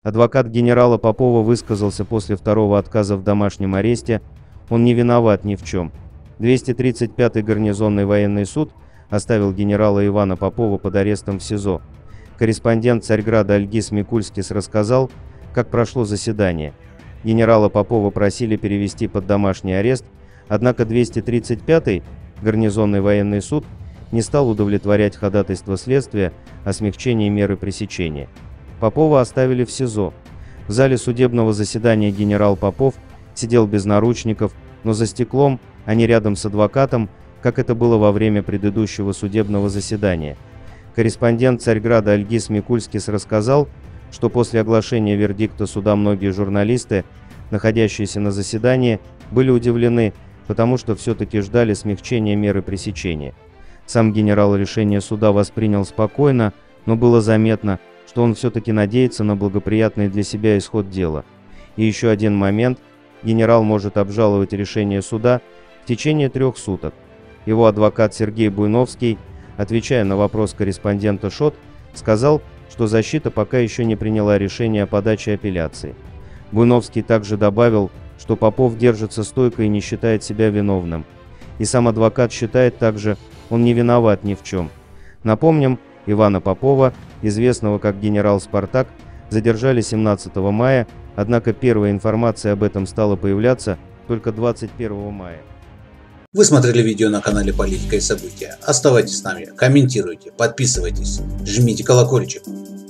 Адвокат генерала Попова высказался после второго отказа в домашнем аресте. Он не виноват ни в чем. 235-й гарнизонный военный суд оставил генерала Ивана Попова под арестом в СИЗО. Корреспондент Царьграда Альгиз Микульскис рассказал, как прошло заседание. Генерала Попова просили перевести под домашний арест, однако 235-й гарнизонный военный суд не стал удовлетворять ходатайство следствия о смягчении меры пресечения. Попова оставили в СИЗО. В зале судебного заседания генерал Попов сидел без наручников, но за стеклом, а не рядом с адвокатом, как это было во время предыдущего судебного заседания. Корреспондент Царьграда Альгиз Микульскис рассказал, что после оглашения вердикта суда многие журналисты, находящиеся на заседании, были удивлены, потому что все-таки ждали смягчения меры пресечения. Сам генерал решение суда воспринял спокойно, но было заметно, что он все-таки надеется на благоприятный для себя исход дела. И еще один момент: генерал может обжаловать решение суда в течение 3 суток. Его адвокат Сергей Буйновский, отвечая на вопрос корреспондента ШОТ, сказал, что защита пока еще не приняла решение о подаче апелляции. Буйновский также добавил, что Попов держится стойко и не считает себя виновным. И сам адвокат считает также, он не виноват ни в чем. Напомним, Ивана Попова, известного как генерал Спартак, задержали 17 мая, однако первая информация об этом стала появляться только 21 мая. Вы смотрели видео на канале «Политика и события». Оставайтесь с нами, комментируйте, подписывайтесь, жмите колокольчик.